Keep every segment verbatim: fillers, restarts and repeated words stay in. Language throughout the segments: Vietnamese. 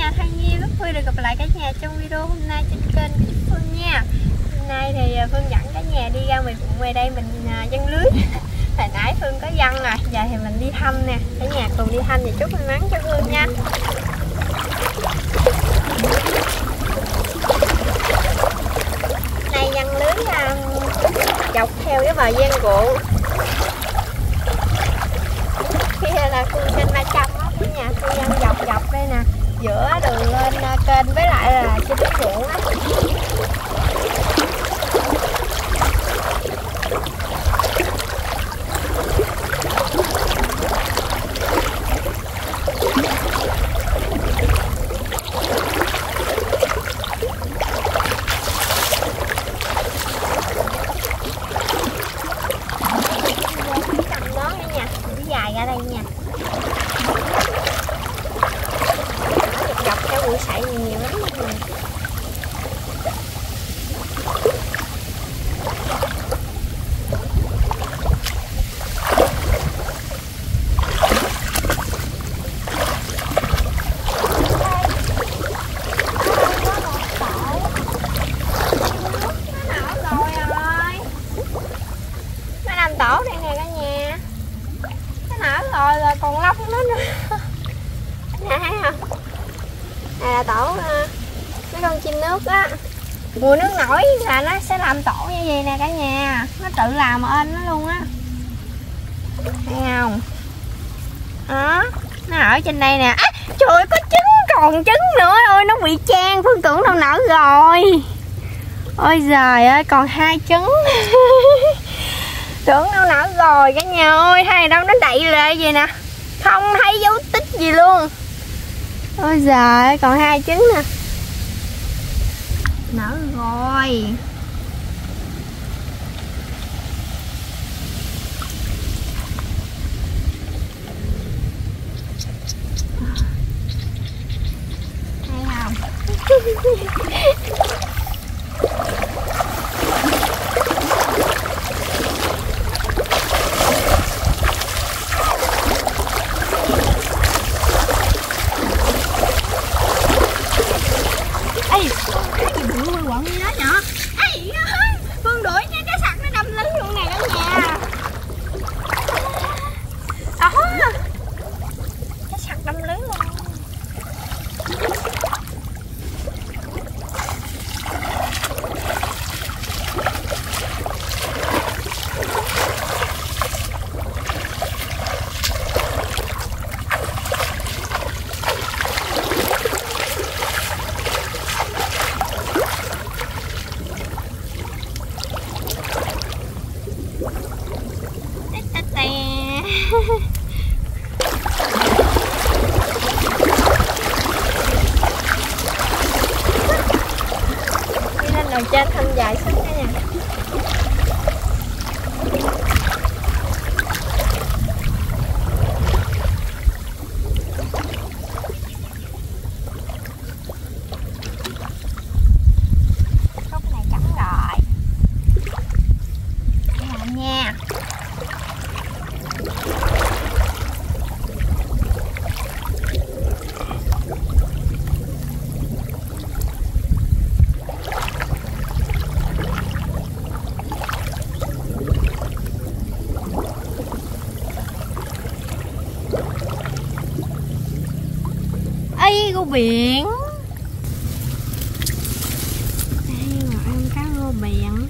nhà, Thanh Nhi rất vui được gặp lại cả nhà trong video hôm nay trên kênh Phương nha. Hôm nay thì Phương dẫn cả nhà đi ra ngoài ngoài đây mình giăng lưới. Hồi nãy Phương có giăng rồi, giờ thì mình đi thăm nè. Cả nhà cùng đi thăm và chúc may mắn cho Phương nha. Này giăng lưới dọc theo cái bờ giang ruộng. Kia là khu kênh ba trăm á, cả nhà Phương giăng dọc dọc đây nè, giữa đường lên kênh với lại là trên cái ruộng á. Tổ đây nè cả nhà, nó nở rồi rồi còn lông nó nữa nè, thấy không? Này là tổ mấy con chim nước á, mùa nước nổi là nó sẽ làm tổ như vậy nè cả nhà, nó tự làm ên nó luôn á, thấy không? Đó, nó ở trên đây nè. À, trời ơi, có trứng, còn trứng nữa. Ôi nó bị chan, Phương tưởng đâu nở rồi. Ôi giời ơi, còn hai trứng. Tưởng đâu nở rồi cả nhà ơi, hay đâu nó đậy lại vậy nè, không thấy dấu tích gì luôn. Ôi giời, còn hai trứng nè, nở rồi. Thấy không? Phương đuổi nha, cái sặc nó đâm lưới luôn nè cả nhà. Đó, cái sặc đâm lưới luôn. Đi lên đầu trên thăm dài xíu cả nhà. Gốc này trắng rồi nè nha. Ây, rô biển. Đây mà ăn cá rô biển.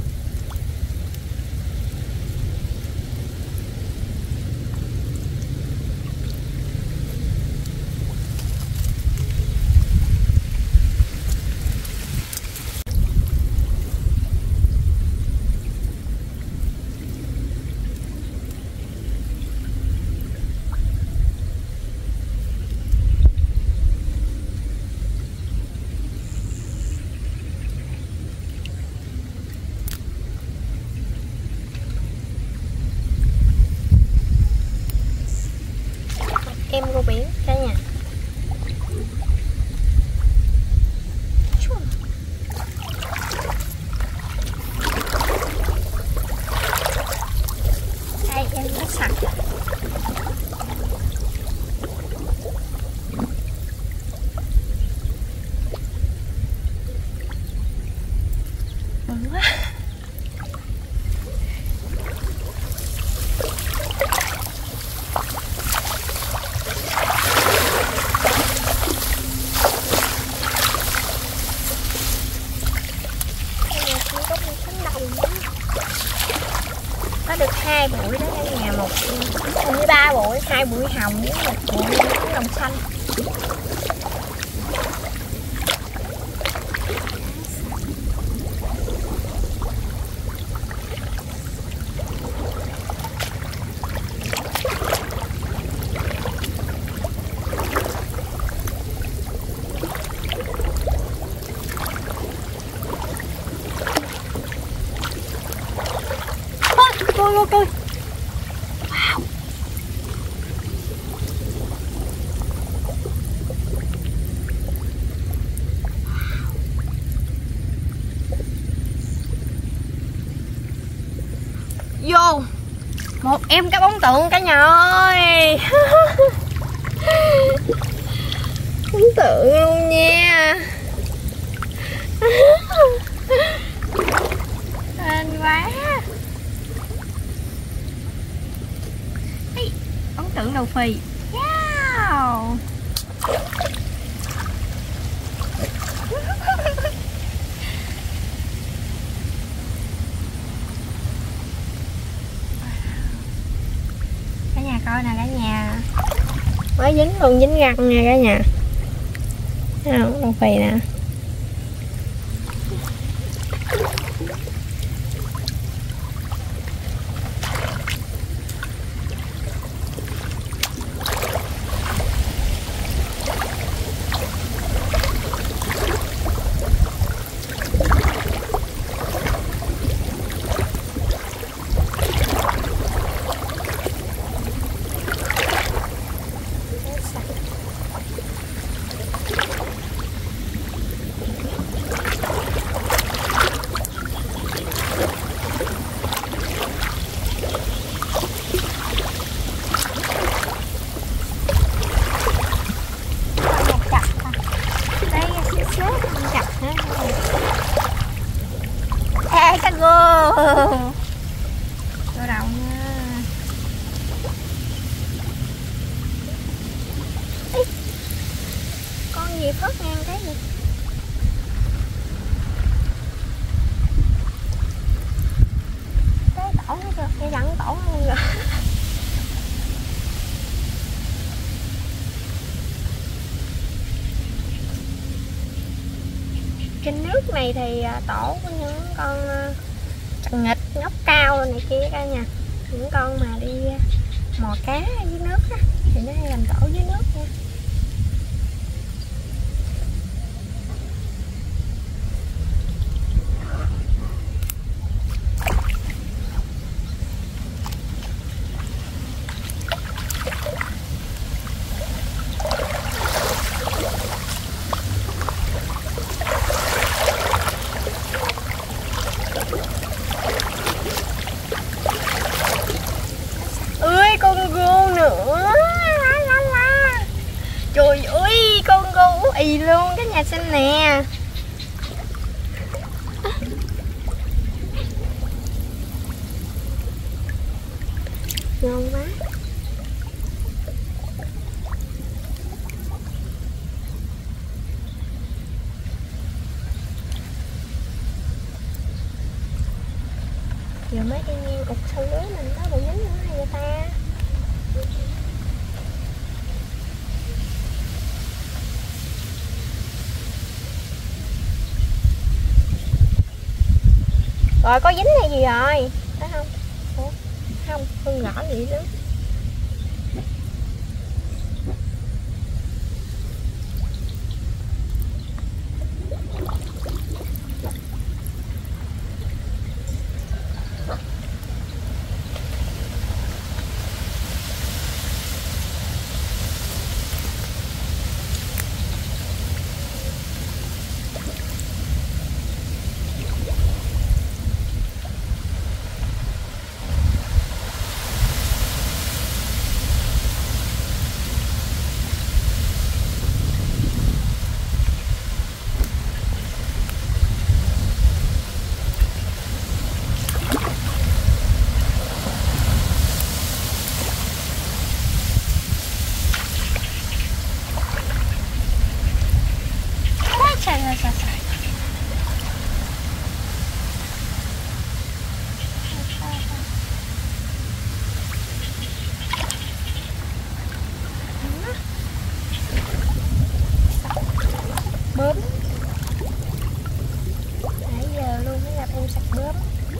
Em rô biển cả nhà. Đây em nó sạch. hai bụi hồng với một bụi đồng xanh. Coi coi coi. Wow. Vô một em cá bóng tượng cả nhà ơi. Bóng tượng luôn nha. Hên quá. Ấn tượng đầu phì. Wow. Cả nhà coi nè cả nhà. Mới dính luôn, dính răng nha cả nhà. Thấy không? Đầu phì nè. Ê cá gô vô đầu nha. Ý, con gì phớt ngang cái gì. Cái tổ nó chưa, cái dẫn tổ luôn rồi. Trên nước này thì tổ có những con trăng nghịch, ngóc cao này kia cả nhà. Những con mà đi mò cá dưới nước á, thì nó hay làm tổ dưới nước nha. Con gô nữa. La, la, la. Trời ơi con gô ì luôn cái nhà xanh nè. Ngon quá. Giờ mấy cái nghiêng cục sau lưới mình có bị dính nữa hay vậy ta. Rồi có dính hay gì rồi thấy không? Ủa, không không rõ gì nữa. bướm. Nãy giờ luôn mới gặp em sạch bướm.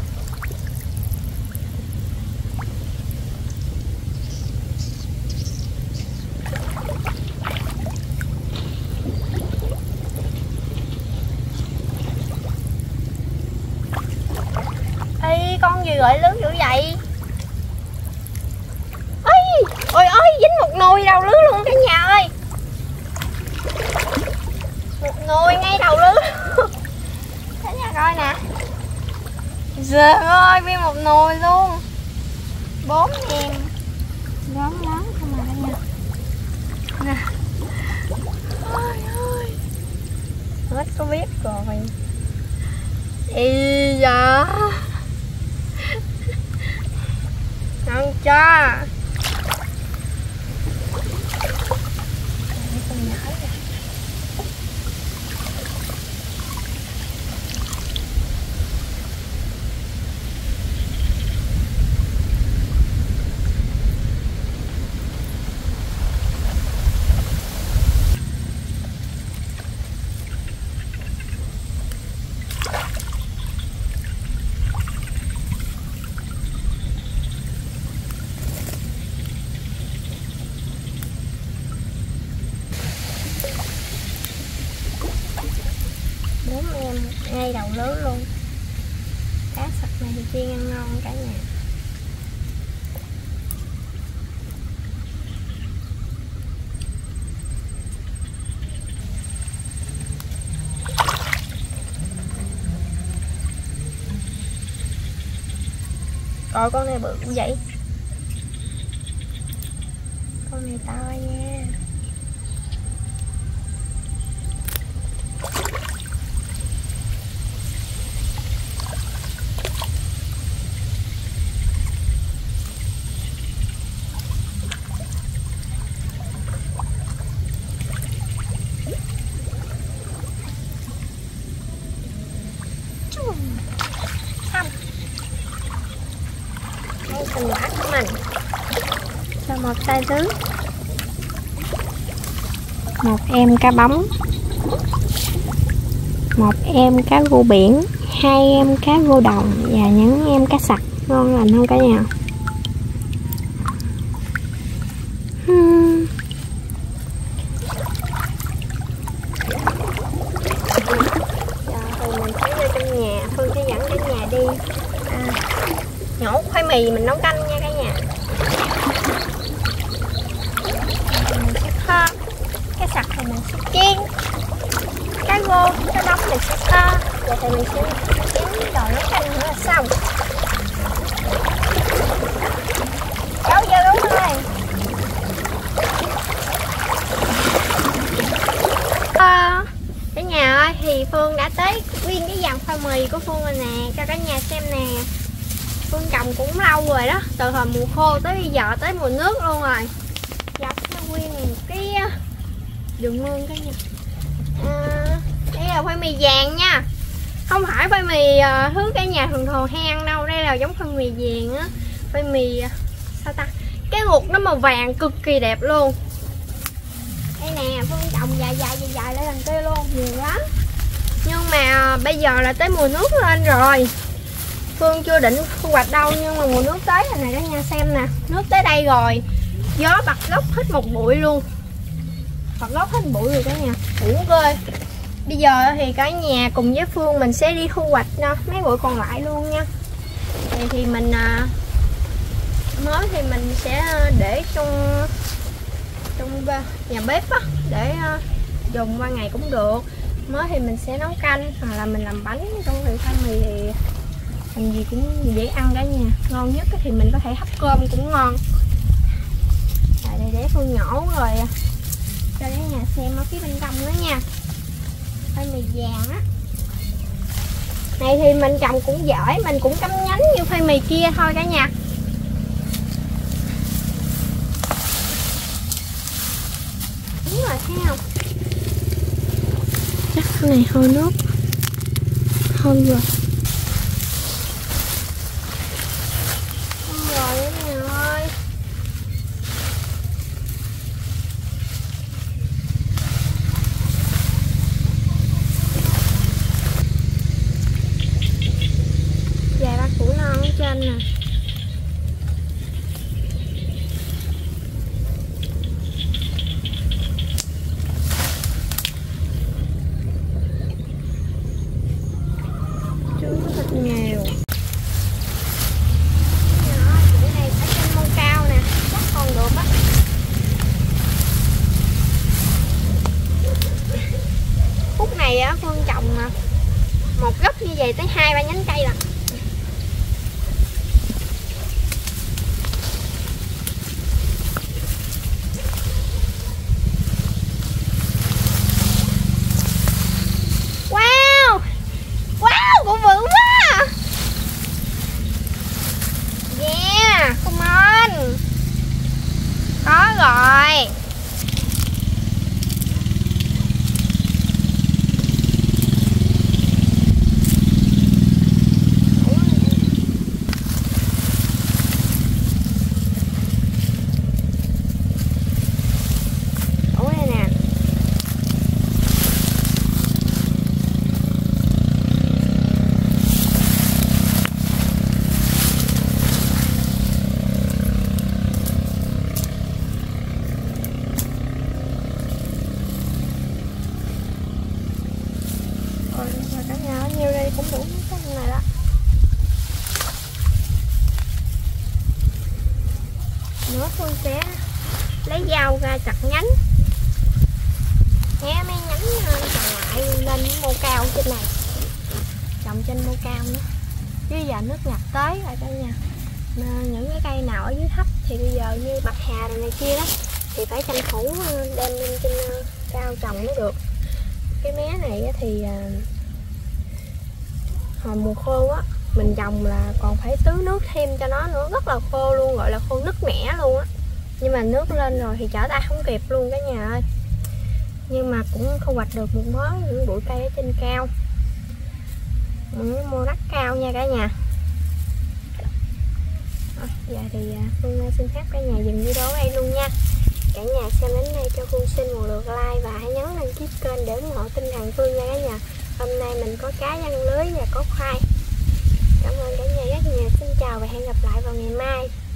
Ê, con gì gửi lưới dữ vậy? Ôi, ôi ôi, dính một nồi đầu lưới luôn cả nhà ơi. Một nồi ngay đầu lưới. Cả nhà coi nè. Giời ơi, nguyên một nồi luôn. Bốn em lớn lớn không mà cả nhà. Nè. Ôi ơi. Hết có biết rồi. Ý da. Ăn cho. Bốn em ngay đầu lưới luôn. Cá sặc này thì chiên ăn ngon cả nhà. Coi con này bự cũng vậy. Con này to nha. Xong. Đây thành quả của mình. Cho một tay thứ. Một em cá bóng. Một em cá rô biển. Hai em cá rô đồng. Và những em cá sặc. Ngon lành không cả nhà? Hmm. Phương sẽ dẫn cả nhà đi à, nhổ khoai mì mình nấu canh nha cả nhà. Mình sẽ kho. Cái sặc thì mình sẽ chiên. Cái rô, cái bóng mình sẽ kho. Và thì mình sẽ chén đồ nấu canh nữa là xong. Cháu vô đúng rồi. À, cả nhà ơi, thì Phương đã tới nguyên cái dàn khoai mì của Phương rồi nè, cho cả nhà xem nè. Phương trồng cũng lâu rồi đó, từ hồi mùa khô tới bây giờ tới mùa nước luôn rồi. Dọc nó nguyên một cái đường mương cả nhà. À, đây là khoai mì vàng nha. Không phải khoai mì uh, thứ cả nhà thường thường hay ăn đâu, đây là giống khoai mì vàng á. Khoai mì sao ta? Cái ruột nó màu vàng cực kỳ đẹp luôn. Đây nè, Phương trồng dài dài dài dài lên đằng kia luôn, nhiều lắm. Nhưng mà bây giờ là tới mùa nước lên rồi. Phương chưa định thu hoạch đâu, nhưng mà mùa nước tới rồi nè cả nhà xem nè. Nước tới đây rồi. Gió bật lốc hết một bụi luôn. Bật lốc hết một bụi rồi cả nhà. Ủa ghê. Bây giờ thì cả nhà cùng với Phương mình sẽ đi thu hoạch mấy bụi còn lại luôn nha. Thì, thì mình mới thì mình sẽ để trong trong nhà bếp á, để dùng qua ngày cũng được. Mới thì mình sẽ nấu canh hoặc là mình làm bánh. Trong thì khoai mì thì làm gì cũng dễ ăn cả nhà. Ngon nhất thì mình có thể hấp cơm cũng ngon. Rồi đây để Phương nhổ rồi cho cả nhà xem ở phía bên trong nữa nha. Khoai mì vàng á. Này thì mình trồng cũng giỏi, mình cũng cắm nhánh như khoai mì kia thôi cả nhà. Đúng rồi, thấy không? Chắc cái này hôi nước. Hôi rồi. Hôi rồi cả nhà ơi. này á Phương trồng mà một gốc như vậy tới hai ba nhánh cây là wow wow cũng vững quá. Yeah, come on. Có rồi. Cũng đủ cái này đó. Nữa Phương sẽ lấy dao ra chặt nhánh. Nhé mấy nhánh còn lại lên mô cao trên này. Trồng trên mô cao nữa. Chứ giờ nước ngập tới rồi cả nhà. Những cái cây nào ở dưới thấp thì bây giờ như bạc hà này, này kia đó thì phải tranh thủ đem lên trên cao trồng mới được. Cái mé này thì hồi mùa khô á mình trồng là còn phải tưới nước thêm cho nó nữa, rất là khô luôn, gọi là khô nứt nẻ luôn á. Nhưng mà nước lên rồi thì trở tay không kịp luôn cả nhà ơi. Nhưng mà cũng thu hoạch được một mớ những bụi cây ở trên cao, những mô đất cao nha cả nhà. À, giờ thì Phương xin phép cả nhà dừng video ở đây luôn nha. Cả nhà xem đến đây cho Phương xin một lượt like và hãy nhấn đăng ký kênh để ủng hộ tinh thần Phương nha cả nhà. Hôm nay mình có cá giăng lưới và có khoai. Cảm ơn cả nhà rất nhiều. Xin chào và hẹn gặp lại vào ngày mai.